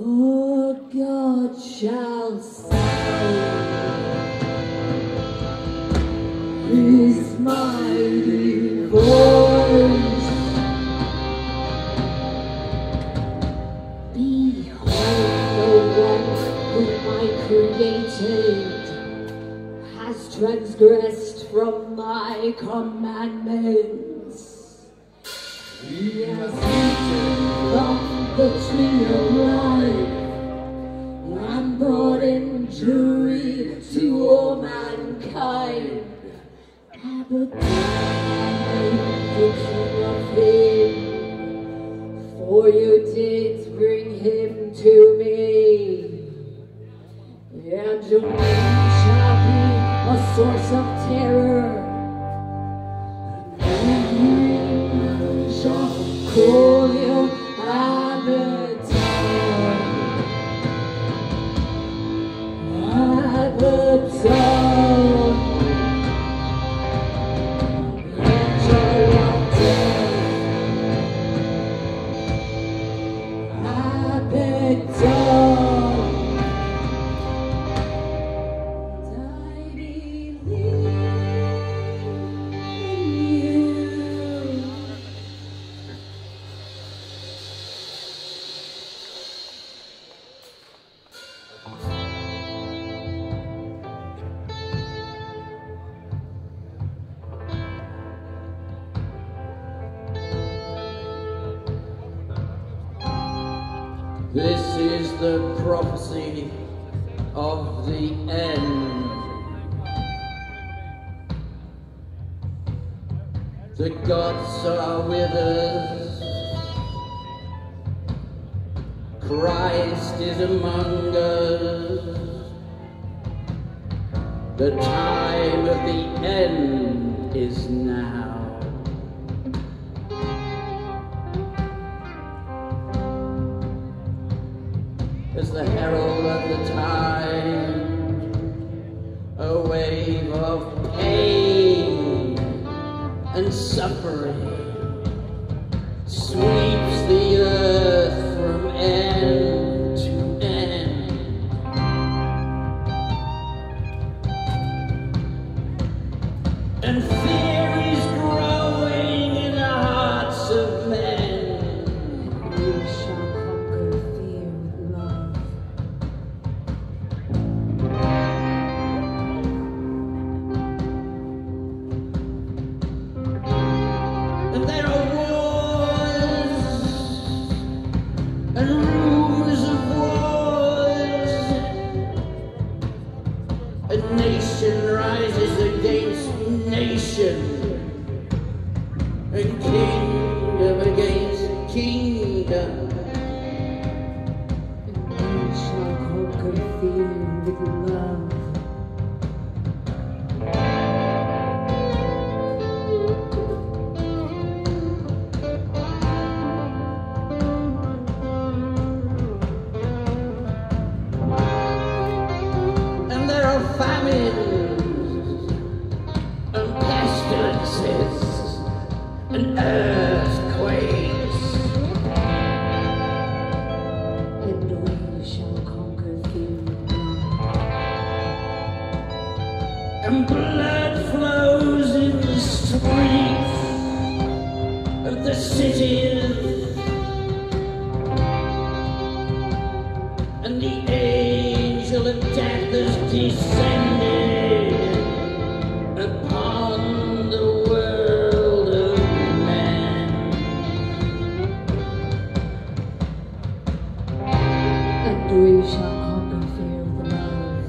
For God shall save His mighty voice. Behold, the one whom I created has transgressed from my commandments. He has eaten from the tree of life and brought injury to all mankind. Abaddon, the king of him, for you did bring him to me, and your name shall be a source of terror. Call you Abaddon, Abaddon, angel of death, Abaddon. This is the prophecy of the end. The gods are with us. Christ is among us. The time of the end is now. As the herald of the time, a wave of pain and suffering sweeps the earth from end to end. And fear is growing in the hearts of men. You shall conquer fear with love. And there are wars and rumors of wars. A nation rises against nation, and kingdom against kingdom. And you shall conquer fear with love. And there are famines and pestilences and earthquakes. And we shall conquer fear with love. And blood flows in the streets of the cities. And the angel of death has descended upon the world of men. And we shall conquer fear with love.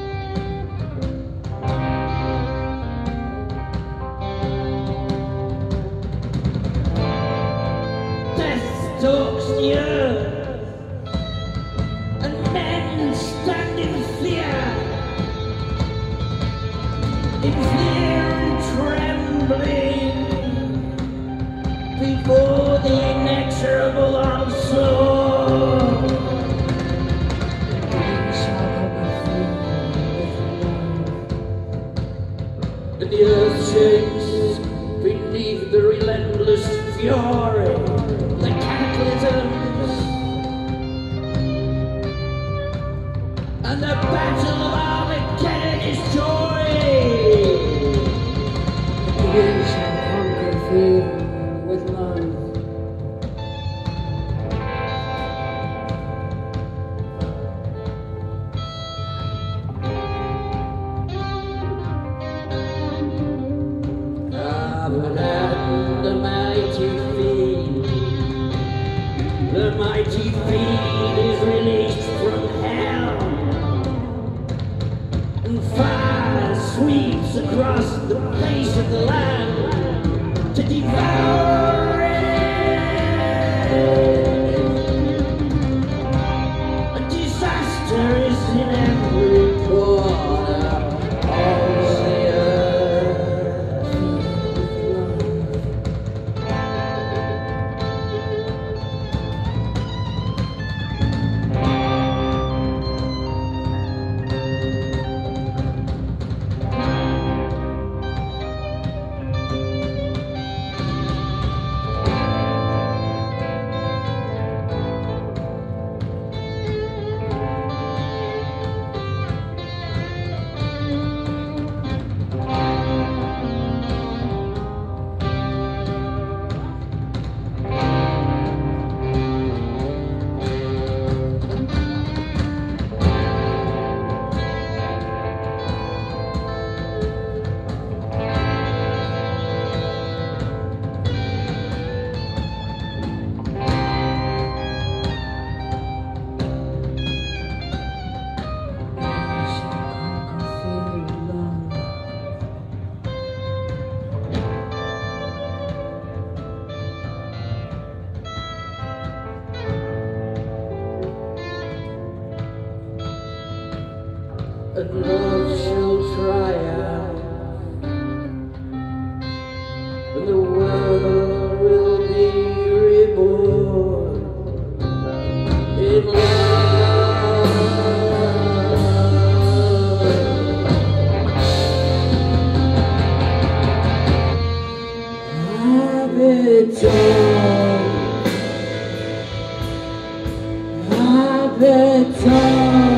Death stalks the earth, and men stand in fear and trembling before the inexorable onslaught. and the battle of Armageddon is joy. We shall conquer fear with love. Abaddon, the mighty fiend. The mighty fiend is released from hell, and fire sweeps across the face of the land to devour it. A disaster is in every corner of the earth. And love shall triumph, and the world will be reborn in love. Abaddon, Abaddon.